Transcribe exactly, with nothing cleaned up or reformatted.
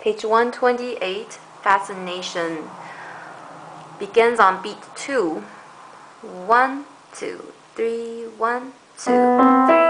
Page one twenty-eight, Fascination, begins on beat two. One, two, three, one, two, three.